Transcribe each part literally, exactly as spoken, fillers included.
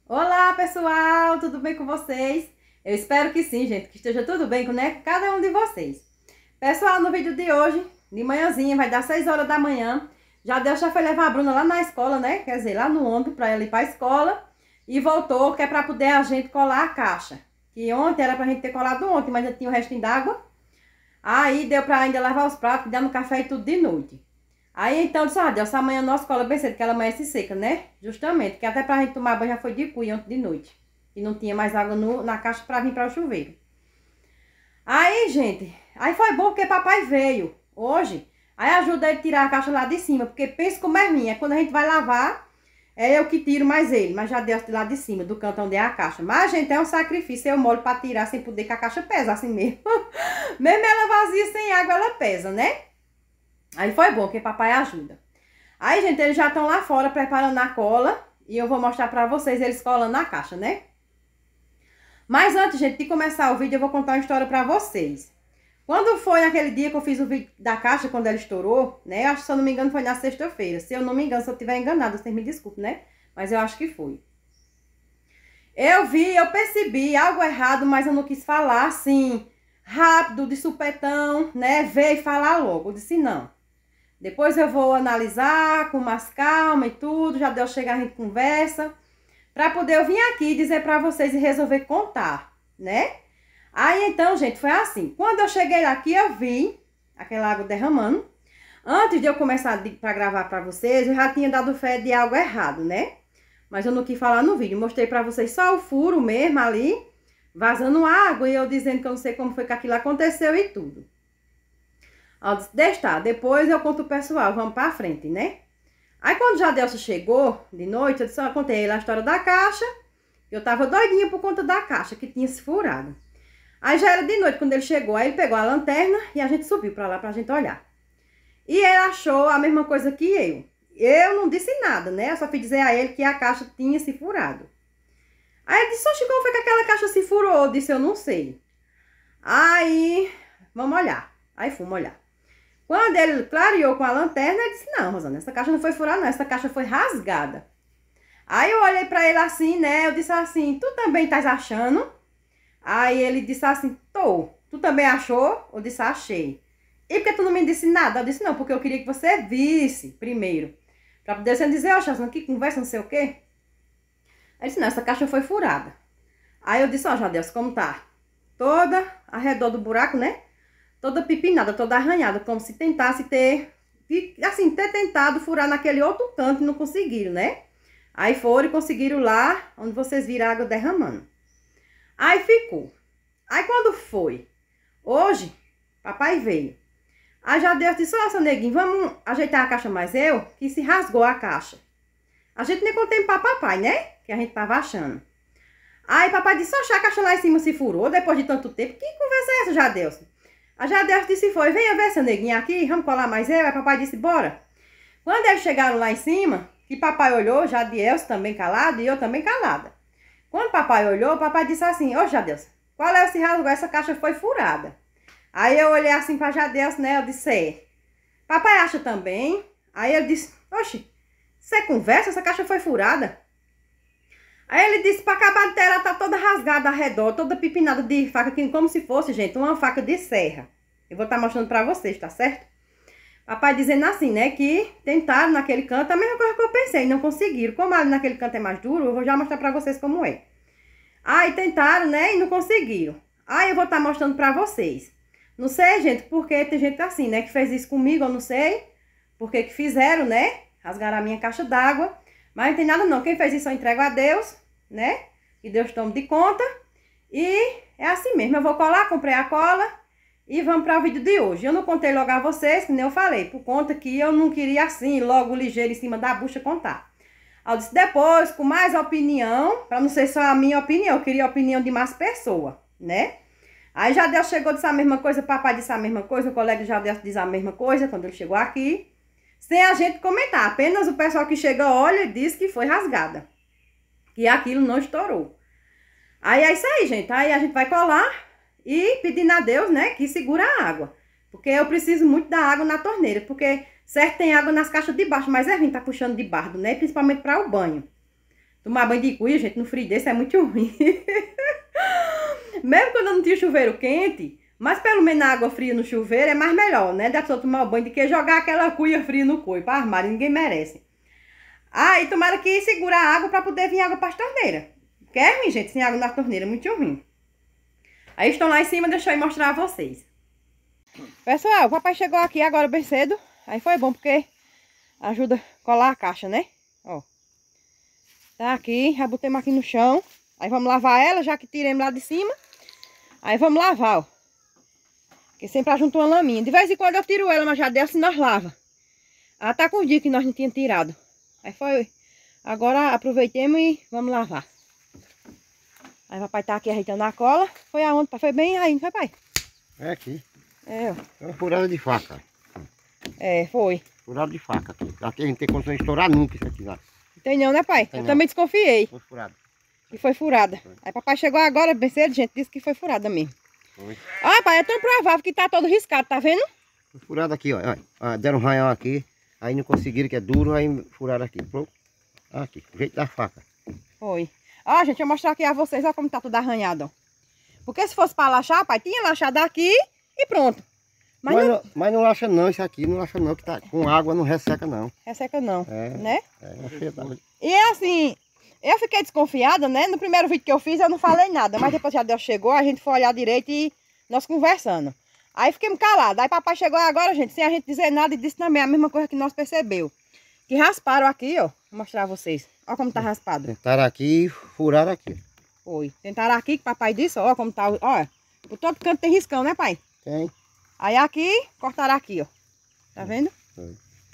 Olá, pessoal, tudo bem com vocês? Eu espero que sim, gente, que esteja tudo bem com, né, cada um de vocês. Pessoal, no vídeo de hoje, de manhãzinha, vai dar seis horas da manhã. Já Deus já foi levar a Bruna lá na escola, né? Quer dizer, lá no ônibus para ela ir para a escola. E voltou, que é para poder a gente colar a caixa. Que ontem era pra gente ter colado ontem, mas já tinha o restinho d'água. Aí deu para ainda lavar os pratos, dar no café e tudo de noite. Aí então, disse, ah, Deus, amanhã nossa cola bem cedo, que ela amanhece seca, né? Justamente, que até pra gente tomar banho já foi de cuia ontem de noite. E não tinha mais água no, na caixa pra vir para o chuveiro. Aí, gente, aí foi bom porque papai veio hoje. Aí ajuda ele a tirar a caixa lá de cima, porque pensa como é minha. Quando a gente vai lavar, é eu que tiro mais ele. Mas já deu de lá de cima, do canto onde é a caixa. Mas, gente, é um sacrifício. Eu molho pra tirar sem poder, que a caixa pesa assim mesmo. Mesmo ela vazia sem água, ela pesa, né? Aí foi bom, que papai ajuda. Aí, gente, eles já estão lá fora preparando a cola. E eu vou mostrar pra vocês eles colando na caixa, né? Mas antes, gente, de começar o vídeo, eu vou contar uma história pra vocês. Quando foi naquele dia que eu fiz o vídeo da caixa, quando ela estourou, né? Eu acho que, se eu não me engano, foi na sexta-feira. Se eu não me engano, se eu tiver enganado, vocês me desculpem, né? Mas eu acho que foi. Eu vi, eu percebi algo errado, mas eu não quis falar assim, rápido, de supetão, né? Ver e falar logo. Eu disse, não. Depois eu vou analisar com mais calma e tudo. Já deu chegar, a gente conversa. Pra poder eu vir aqui dizer pra vocês e resolver contar, né? Aí então, gente, foi assim. Quando eu cheguei aqui, eu vi aquela água derramando. Antes de eu começar pra gravar pra vocês, eu já tinha dado fé de algo errado, né? Mas eu não quis falar no vídeo. Mostrei pra vocês só o furo mesmo ali, vazando água. E eu dizendo que eu não sei como foi que aquilo aconteceu e tudo. Eu disse, deixa estar. Depois eu conto o pessoal, vamos pra frente, né? Aí quando já Jadelson chegou de noite, eu disse, eu contei a história da caixa. Eu tava doidinha por conta da caixa, que tinha se furado. Aí já era de noite quando ele chegou. Aí ele pegou a lanterna e a gente subiu pra lá pra gente olhar. E ele achou a mesma coisa que eu. Eu não disse nada, né? Eu só fui dizer a ele que a caixa tinha se furado. Aí ele disse, oxe, como foi que aquela caixa se furou? Eu disse, eu não sei. Aí, vamos olhar. Aí fomos olhar. Quando ele clareou com a lanterna, ele disse, não, Rosana, essa caixa não foi furada, não. Essa caixa foi rasgada. Aí eu olhei pra ele assim, né? Eu disse assim, tu também estás achando? Aí ele disse assim, tô. Tu também achou? Eu disse, achei. E por que tu não me disse nada? Eu disse, não, porque eu queria que você visse primeiro. Pra poder você dizer, ó, Chazão, que conversa, não sei o quê. Aí disse, não, essa caixa foi furada. Aí eu disse, ó, Jadelson, como tá? Toda ao redor do buraco, né? Toda pipinada, toda arranhada, como se tentasse ter, assim, ter tentado furar naquele outro canto e não conseguiram, né? Aí foram e conseguiram lá, onde vocês viram a água derramando. Aí ficou. Aí quando foi? Hoje, papai veio. Aí já Deus disse, nossa, neguinho, vamos ajeitar a caixa mais eu, que se rasgou a caixa. A gente nem contei pra papai, né? Que a gente tava achando. Aí papai disse, oxe, a caixa lá em cima se furou depois de tanto tempo. Que conversa é essa, Jadelson? A Jadelson disse, foi, venha ver essa neguinha aqui, vamos colar mais eu. Aí papai disse, bora. Quando eles chegaram lá em cima, que papai olhou, Jadelson também calado e eu também calada. Quando papai olhou, papai disse assim, ô Jadelson, qual é esse rasgo? Essa caixa foi furada. Aí eu olhei assim pra Jadelson, né, eu disse, é. Papai acha também. Aí ele disse, oxe, você conversa? Essa caixa foi furada. Aí ele disse, pra acabar de ter, ela tá toda rasgada ao redor, toda pipinada de faca, como se fosse, gente, uma faca de serra. Eu vou estar mostrando pra vocês, tá certo? Papai dizendo assim, né, que tentaram naquele canto, a mesma coisa que eu pensei, não conseguiram. Como ali naquele canto é mais duro, eu vou já mostrar pra vocês como é. Aí tentaram, né, e não conseguiram. Aí eu vou estar mostrando pra vocês. Não sei, gente, porque tem gente assim, né, que fez isso comigo, eu não sei. Por que que fizeram, né, rasgaram a minha caixa d'água. Mas não tem nada não, quem fez isso eu entrego a Deus, né, que Deus tome de conta. E é assim mesmo, eu vou colar, comprei a cola. E vamos para o vídeo de hoje. Eu não contei logo a vocês, que nem eu falei, por conta que eu não queria assim, logo ligeiro em cima da bucha contar. Eu disse depois, com mais opinião, para não ser só a minha opinião, eu queria a opinião de mais pessoas, né? Aí já Deus chegou, disse a mesma coisa, papai disse a mesma coisa, o colega já Deus diz a mesma coisa quando ele chegou aqui. Sem a gente comentar, apenas o pessoal que chega olha e diz que foi rasgada. Que aquilo não estourou. Aí é isso aí, gente. Aí a gente vai colar. E pedindo a Deus, né, que segura a água. Porque eu preciso muito da água na torneira. Porque, certo, tem água nas caixas de baixo, mas é ruim tá puxando de barro, né? Principalmente para o banho. Tomar banho de cuia, gente, no frio desse é muito ruim. Mesmo quando eu não tinha chuveiro quente, mas pelo menos a água fria no chuveiro é mais melhor, né? Da pessoa tomar o banho do que jogar aquela cuia fria no corpo, armário, ninguém merece. Ah, e tomara que segura a água pra poder vir água para as torneiras. Porque é ruim, gente, sem água na torneira, é muito ruim. Aí estão lá em cima, deixa eu mostrar a vocês. Pessoal, o papai chegou aqui agora bem cedo. Aí foi bom porque ajuda a colar a caixa, né? Ó. Tá aqui, já botemos aqui no chão. Aí vamos lavar ela, já que tiremos lá de cima. Aí vamos lavar, ó. Porque sempre ajunta uma laminha. De vez em quando eu tiro ela, mas já deu assim nós lava. Ela tá com o dia que nós não tínhamos tirado. Aí foi. Agora aproveitemos e vamos lavar. Aí o papai tá aqui ajeitando a cola. Foi aonde? Foi bem aí, não foi, pai? É aqui. É, ó. É uma furada de faca. É, foi. Furada de faca aqui. Aqui a gente tem condição de estourar nunca isso aqui lá. Não tem não, né, pai? Tem eu não. também desconfiei. Foi furada. Que foi furada. Foi. Aí papai chegou agora, bem cedo, gente, disse que foi furada mesmo. Foi. Ó, pai, é tão provável que tá todo riscado, tá vendo? Foi furada aqui, ó. Olha. Ah, deram um ranhão aqui. Aí não conseguiram, que é duro, aí furaram aqui. Pronto. Aqui, o jeito da faca. Foi. Ó, gente, eu vou mostrar aqui a vocês, ó como tá tudo arranhado, ó. Porque se fosse pra lachar, pai, tinha lachado aqui e pronto. Mas, Mas não... não, mas não laxa não, isso aqui não laxa não, que tá com água não resseca não. Resseca não, É. né? É uma fedade. E assim, eu fiquei desconfiada, né? No primeiro vídeo que eu fiz, eu não falei nada. Mas depois que a Deus chegou, a gente foi olhar direito e nós conversando. Aí fiquemos calados. Aí papai chegou agora, gente, sem a gente dizer nada, e disse também a mesma coisa que nós percebeu. Que rasparam aqui, ó. Vou mostrar a vocês. Ó como tá raspado. Tentaram aqui e furaram aqui. Foi. Tentaram aqui, que papai disse, ó, como tá. Ó, por todo canto tem riscão, né, pai? Tem. Aí aqui, cortaram aqui, ó. Tá vendo? Foi.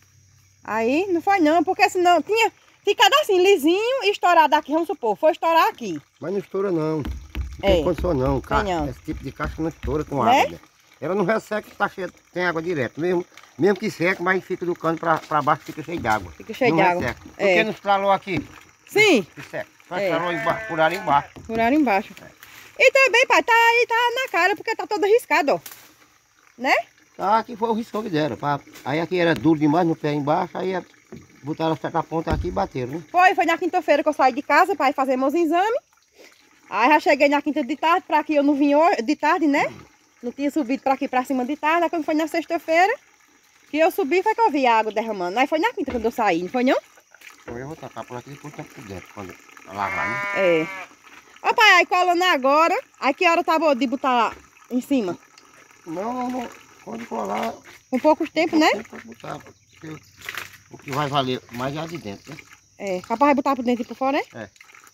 Aí, não foi não, porque senão tinha ficado assim, lisinho e estourado aqui, vamos supor. Foi estourar aqui. Mas não estoura não. Não É. tem condição não. Ca... não. Esse tipo de caixa não estoura com Né? água. Né? Ela não resseca, tá cheia, tem água direto. Mesmo, mesmo que seca, mas fica do cano pra, pra baixo, fica cheio de água. Fica cheio não de água. resseca. Por É. que não estralou aqui? Sim, Que seca. Só É. estralou embaixo, furaram embaixo. furaram embaixo. E também, pai, tá aí, tá na cara, porque tá todo arriscado, ó. Né? Tá, aqui foi o riscão que deram. Pra... Aí aqui era duro demais no pé embaixo, aí botaram essa ponta aqui e bateram, né? Foi, foi na quinta-feira que eu saí de casa para ir fazer meus exames. Aí já cheguei na quinta de tarde, pra aqui eu não vim hoje, de tarde, né? Não tinha subido pra aqui pra cima de tarde. Aí quando foi na sexta-feira, que eu subi, foi que eu vi a água derramando. Aí foi na quinta quando eu saí, não foi não? Então eu vou tacar por aqui e depois tacar por dentro, quando lavar, né? É. Ó pai, aí colando agora. Aí que hora tá boa de botar lá em cima? Não, não, não. Quando colar, Com poucos tempo, né? pode botar, porque o que vai valer mais é a de dentro, né? É. Papai vai botar por dentro e por fora, né? É.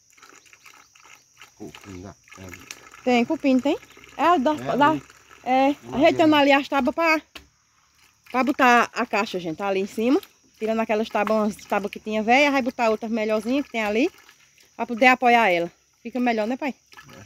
Cupim, dá. É. Tem cupim, tem? É, dá, É, dá, ali. é ajeitando ali as tábuas pra, pra botar a caixa, gente. Tá ali em cima. Tirando aquelas tábuas, tábuas que tinha velha, vai botar outras melhorzinhas que tem ali. Pra poder apoiar ela. Fica melhor, né, pai?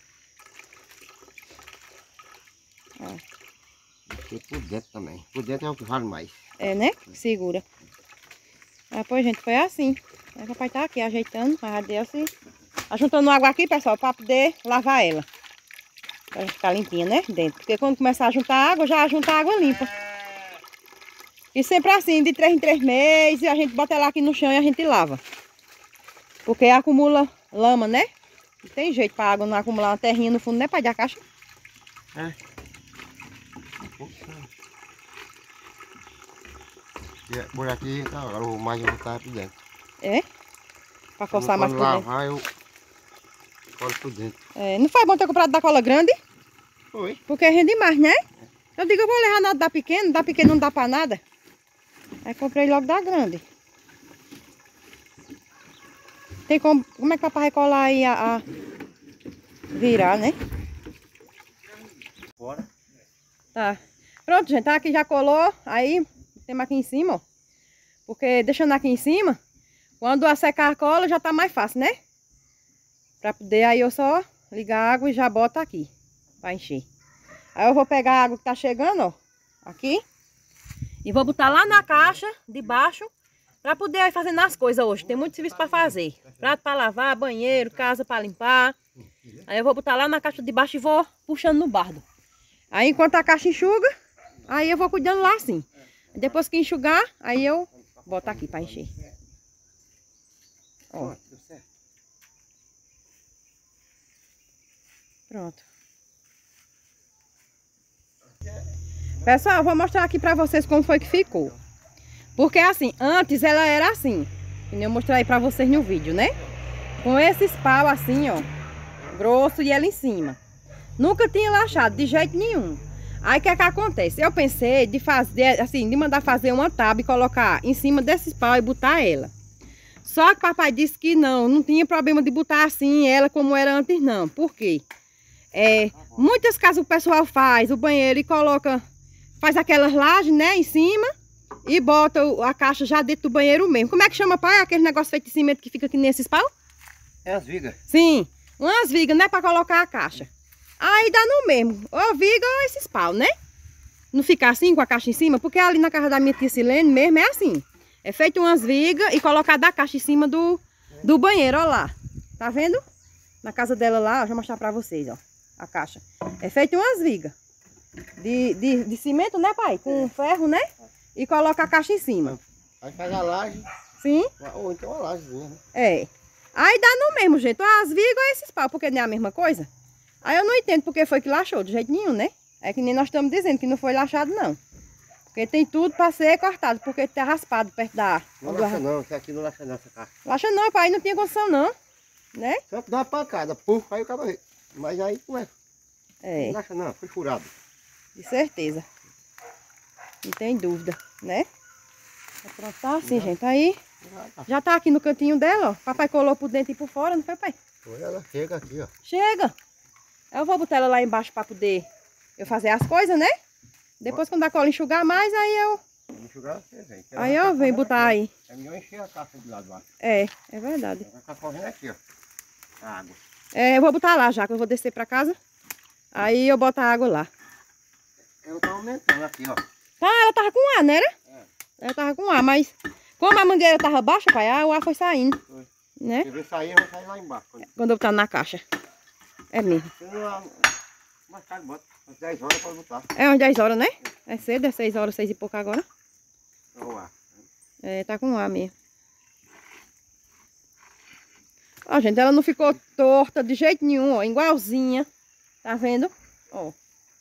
É. Porque por dentro também. Por dentro é o que vale mais. É, né? Segura. Aí, pois, gente, foi assim. Aí, o papai tá aqui ajeitando. A assim. Ajuntando água aqui, pessoal, pra poder lavar ela. Pra ficar limpinha, né? Dentro. Porque quando começar a juntar água, já junta água limpa. E sempre assim, de três em três meses, a gente bota ela aqui no chão e a gente lava. Porque acumula lama, né? Não tem jeito pra água não acumular uma terrinha no fundo, né, pai, da caixa? É. Um pouco só. E por aqui, tá, agora o mais eu vou botar por dentro. É? Pra forçar mais Quando por dentro. lavar, eu colo por dentro. É, não foi bom ter comprado da cola grande? Foi. Porque rende mais, né? Eu digo, eu vou levar nada da pequena, da pequena não dá pra nada. Aí comprei logo da grande. Tem como, como é que dá pra recolar aí a, a virar, né? Bora. Tá. Pronto, gente, tá aqui já colou. Aí, temos aqui em cima, ó. Porque deixando aqui em cima, quando a secar a cola já tá mais fácil, né? Pra poder, aí eu só ligar a água e já boto aqui, pra encher. Aí eu vou pegar a água que tá chegando, ó, aqui. E vou botar lá na caixa de baixo, pra poder ir fazendo as coisas hoje. Tem muito serviço pra fazer. Prato pra lavar, banheiro, casa pra limpar. Aí eu vou botar lá na caixa de baixo e vou puxando no bardo. Aí enquanto a caixa enxuga, aí eu vou cuidando lá assim. Depois que enxugar, aí eu boto aqui pra encher. Ó. Pronto. Pessoal, eu vou mostrar aqui pra vocês como foi que ficou. Porque assim, antes ela era assim. Eu mostrar aí pra vocês no vídeo, né? Com esses pau assim, ó. Grosso e ela em cima. Nunca tinha laxado de jeito nenhum. Aí o que é que acontece? Eu pensei de fazer, assim, de mandar fazer uma tábua e colocar em cima desses pau e botar ela. Só que papai disse que não, não tinha problema de botar assim ela como era antes não. Por quê? É, muitas casas o pessoal faz o banheiro e coloca, faz aquelas lajes, né, em cima e bota a caixa já dentro do banheiro mesmo. Como é que chama, pai? Aquele negócio feito de cimento que fica aqui nesses pau? É as vigas. Sim, umas vigas, né, para colocar a caixa. Aí dá no mesmo, ou viga ou esses pau, né? Não ficar assim com a caixa em cima, porque ali na casa da minha tia Silene mesmo é assim. É feito umas vigas e colocada a caixa em cima do, do banheiro, ó lá. Tá vendo? Na casa dela lá, ó, vou mostrar pra vocês, ó. A caixa. É feito umas vigas. De, de, de cimento, né, pai? Com ferro, né? E coloca a caixa em cima. Aí faz a laje. Sim. Ou então a lajezinha, né? É. Aí dá no mesmo jeito. As vigas ou esses pau, porque não é a mesma coisa. Aí eu não entendo porque foi que laxou, de jeito nenhum, né? É que nem nós estamos dizendo que não foi laxado, não. Porque tem tudo para ser cortado, porque tá raspado perto da... Não laxa não, isso aqui não laxa não, essa caixa. Laxa não, pai, não tinha condição não, né? Só que dá uma pancada, puf, aí o cabo... Mas aí não é. É. Não laxa não, foi furado. De certeza. Não tem dúvida, né? Pronto, tá assim, já. Gente, aí... Já tá aqui no cantinho dela, ó. Papai colou por dentro e por fora, não foi, pai? Foi, ela chega aqui, ó. Chega! Eu vou botar ela lá embaixo para poder eu fazer as coisas, né? Depois quando a cola enxugar mais, aí eu... Enxugar, você vem. Aí eu venho botar aí. É melhor encher a caixa de lá de baixo. É, é verdade. Vai ficar correndo aqui, ó. A água. É, eu vou botar lá já, que eu vou descer para casa. Aí eu boto a água lá. Ela tá aumentando aqui, ó. Tá, ela tava com ar, né? Era? É. Ela tava com ar, mas como a mangueira tava baixa, pai, aí o ar foi saindo. Foi. Né? Se ver sair, vai sair lá embaixo. Quando, quando eu botar na caixa. É mesmo. Mais tarde bota. Às dez horas pode botar. É umas dez horas, né? É cedo, é seis horas, seis e pouco agora. O ar. É, tá com ar mesmo. Ó, gente, ela não ficou torta de jeito nenhum, ó. Igualzinha. Tá vendo? Ó.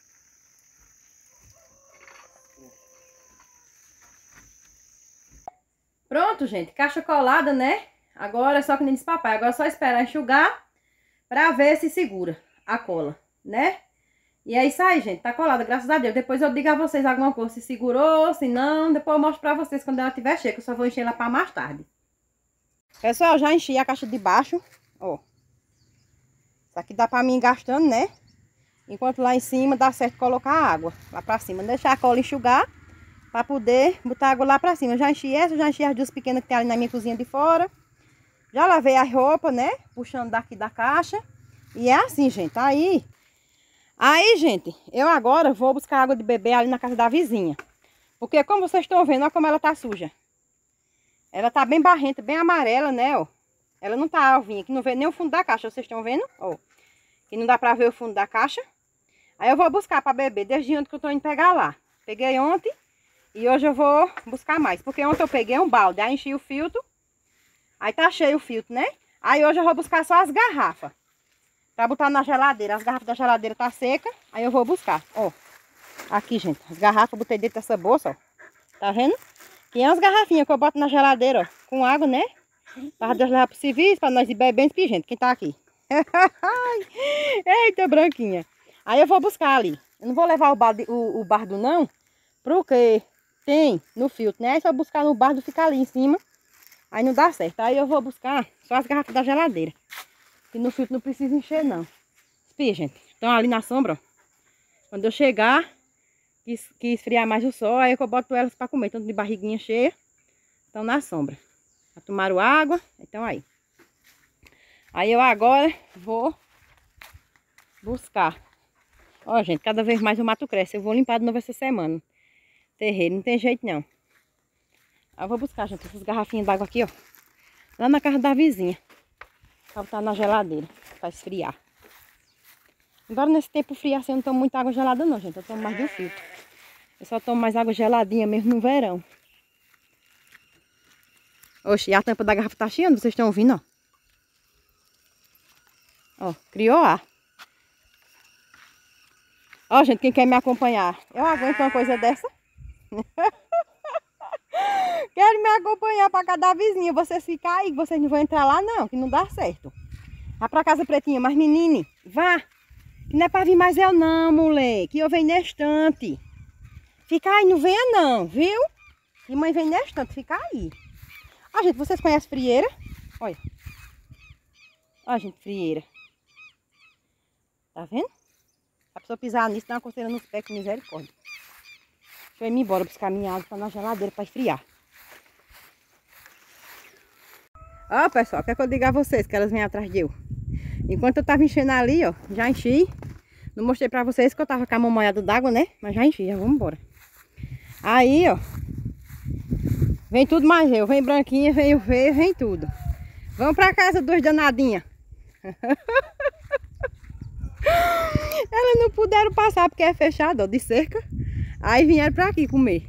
Pronto, gente. Caixa colada, né? Agora é só que nem disse papai. Agora é só esperar enxugar pra ver se segura a cola, né? E é isso aí, gente. Tá colada, graças a Deus. Depois eu digo a vocês alguma coisa, se segurou, se não. Depois eu mostro pra vocês quando ela estiver cheia, que eu só vou encher ela pra mais tarde. Pessoal, já enchi a caixa de baixo, ó. Isso aqui dá pra mim ir gastando, né? Enquanto lá em cima dá certo colocar água lá pra cima. Deixar a cola enxugar pra poder botar água lá pra cima. Eu já enchi essa, já enchi as duas pequenas que tem ali na minha cozinha de fora. Já lavei a roupa, né? Puxando daqui da caixa. E é assim, gente. Aí... Aí, gente, eu agora vou buscar água de beber ali na casa da vizinha. Porque como vocês estão vendo, olha como ela tá suja. Ela tá bem barrenta, bem amarela, né, ó. Ela não tá alvinha, que não vê nem o fundo da caixa, vocês estão vendo? Ó. Que não dá pra ver o fundo da caixa. Aí eu vou buscar pra beber, desde ontem que eu tô indo pegar lá. Peguei ontem e hoje eu vou buscar mais. Porque ontem eu peguei um balde, aí enchi o filtro. Aí tá cheio o filtro, né? Aí hoje eu vou buscar só as garrafas. Pra botar na geladeira. As garrafas da geladeira tá seca. Aí eu vou buscar. Ó. Aqui, gente. As garrafas eu botei dentro dessa bolsa, ó. Tá vendo? E é umas garrafinhas que eu boto na geladeira, ó. Com água, né? Pra Deus levar pro serviço, pra nós ir bebendo, gente. Quem tá aqui? Eita, branquinha. Aí eu vou buscar ali. Eu não vou levar o, balde, o, o bardo, não. Porque tem no filtro, né? Aí se eu buscar no bardo, fica ali em cima. Aí não dá certo. Aí eu vou buscar só as garrafas da geladeira. Que no filtro não precisa encher, não. Espia, gente. Estão ali na sombra, ó. Quando eu chegar, que, que esfriar mais o sol, aí eu boto elas para comer. Tanto de barriguinha cheia, estão na sombra. Já tomaram água, então aí. Aí eu agora vou buscar. Ó, gente, cada vez mais o mato cresce. Eu vou limpar de novo essa semana. Terreiro, não tem jeito, não. Aí eu vou buscar, gente, essas garrafinhas d'água aqui, ó. Lá na casa da vizinha. Pra botar na geladeira, pra esfriar. Agora nesse tempo frio assim eu não tomo muita água gelada não, gente. Eu tomo mais do filtro. Eu só tomo mais água geladinha mesmo no verão. Oxe, e a tampa da garrafa tá cheia, vocês estão ouvindo, ó. Ó, criou ar. Ó, gente, quem quer me acompanhar? Eu aguento uma coisa dessa? Quero me acompanhar para cada vizinha. Vocês ficar aí, vocês não vão entrar lá não, que não dá certo. Vá pra casa, Pretinha, mas menine, vá. Que não é pra vir mais eu não, moleque. Eu venho na estante. Fica aí, não venha não, viu? E mãe vem na estante, fica aí. Ó, gente, vocês conhecem frieira? Olha. Ó, gente, frieira. Tá vendo? A pessoa pisar nisso, dá uma coceira nos pés, com misericórdia. Deixa eu ir embora buscar minha água na geladeira para esfriar. Ó, pessoal, quer que eu diga a vocês que elas vêm atrás de eu? Enquanto eu tava enchendo ali, ó, já enchi. Não mostrei pra vocês que eu tava com a mão molhada d'água, né? Mas já enchi, já vamos embora. Aí, ó. Vem tudo mais eu. Vem branquinha, vem o feio, vem tudo. Vamos pra casa, duas danadinhas. Elas não puderam passar porque é fechado, ó, de cerca. Aí vieram pra aqui comer.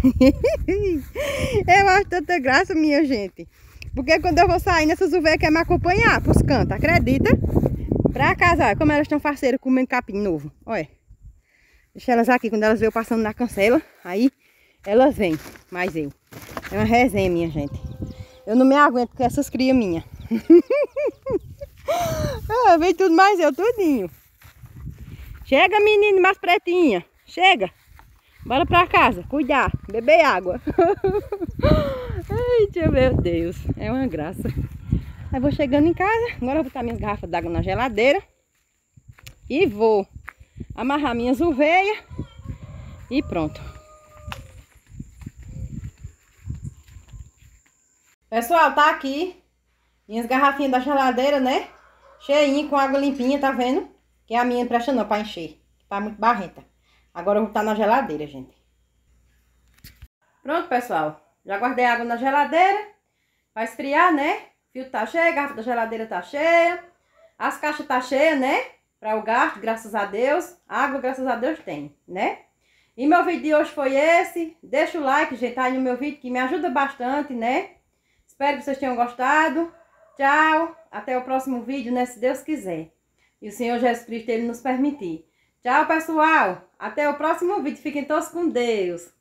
Eu acho tanta graça, minha gente. Porque quando eu vou sair nessas ovelhas querem me acompanhar pros cantos, acredita? Pra casa, olha, como elas estão farceiras comendo capim novo. Olha. Deixa elas aqui, quando elas veem passando na cancela, aí elas vêm. Mas eu. É uma resenha, minha gente. Eu não me aguento com essas crias minhas. Ah, vem tudo mais eu, tudinho. Chega, menino, mais pretinha. Chega. Bora pra casa, cuidar, beber água. Ai, meu Deus, é uma graça. Aí vou chegando em casa, agora eu vou botar minhas garrafas d'água na geladeira. E vou amarrar minhas ovelhas. E pronto. Pessoal, tá aqui minhas garrafinhas da geladeira, né? Cheinha, com água limpinha, tá vendo? Que a minha não presta não pra encher, tá muito barrenta. Agora eu vou botar na geladeira, gente. Pronto, pessoal. Já guardei a água na geladeira. Vai esfriar, né? O filtro tá cheio, a garrafa da geladeira tá cheia. As caixas tá cheias, né? Para o gasto, graças a Deus. Água, graças a Deus, tem, né? E meu vídeo de hoje foi esse. Deixa o like, gente, aí no meu vídeo, que me ajuda bastante, né? Espero que vocês tenham gostado. Tchau. Até o próximo vídeo, né? Se Deus quiser. E o Senhor Jesus Cristo, Ele nos permitir. Tchau, pessoal. Até o próximo vídeo. Fiquem todos com Deus.